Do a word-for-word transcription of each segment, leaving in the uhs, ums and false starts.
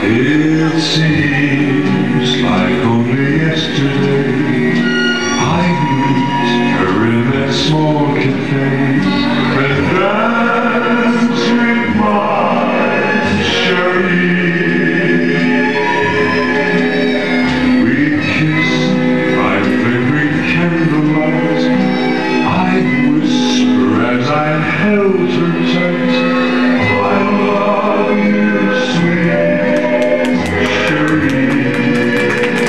It seems like only yesterday I met her in that small cafe and danced with my Cherie. We kissed by flickering candlelight. I whisper as I held her tight, I love you, sweet Cherie.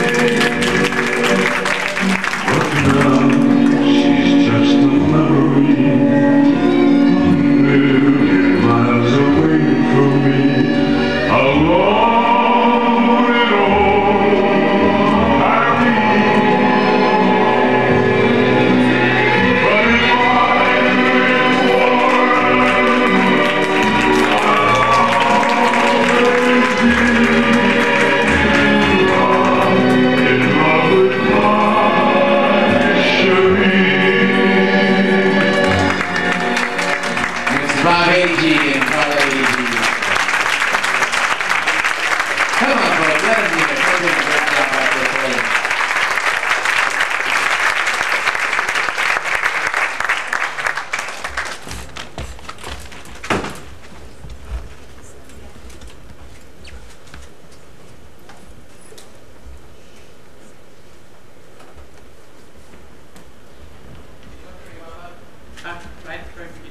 But now she's just a memory, a million miles away from me, alone in old Paris. But if I live warm, I'll always be Carla Agee and Carla Agee. Come on, folks, let us hear it. They're doing a great job out there playing. Ah, right, right, begin.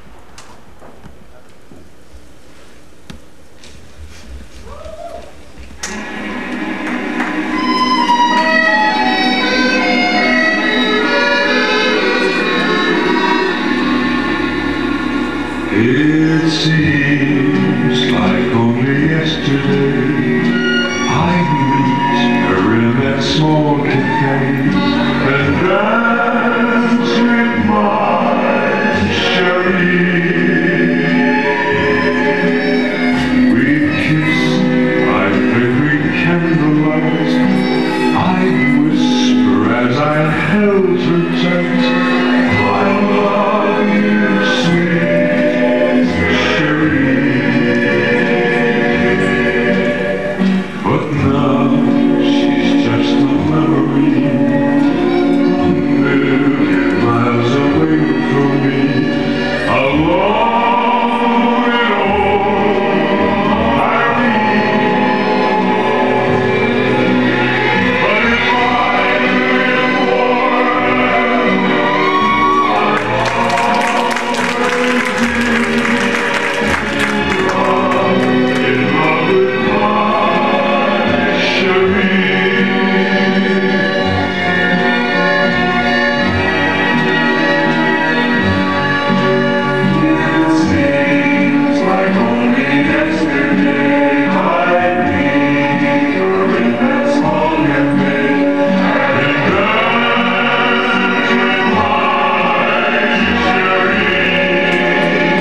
It seems like only yesterday I met her in that small cafe and danced with my Cherie. We kissed by flickering candlelight. I whisper as I held her tight, I love you, sweet but now she's just a memory, a million miles away from me, alone in old Paris. But if I live warm, I'll always be in love with my Cherie. It seems like only yesterday I met her in that small cafe and danced with my Cherie.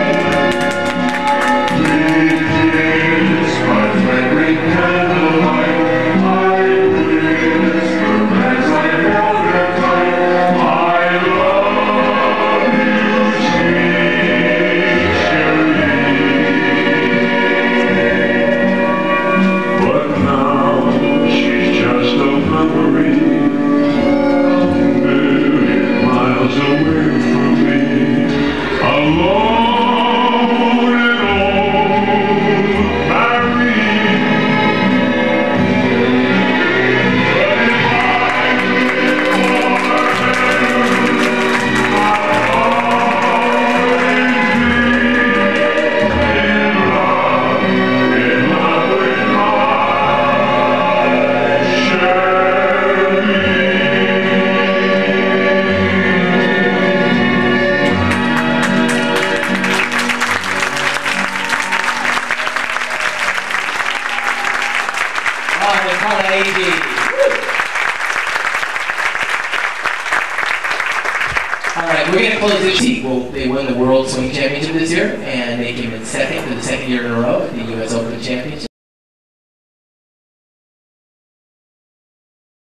We kissed by flickering candlelight. I whisper as I held her tight, I love you, sweet Cherie. But now she's just a memory, a million miles away from me, alone in old Paris. But if I live forever, I'll always be in love, in love with my Cherie. Oh, and Carla Agee. All right, we're going to close this week. Well, they won the World Swing Championship this year, and they came in second for the second year in a row at the U S Open Championship.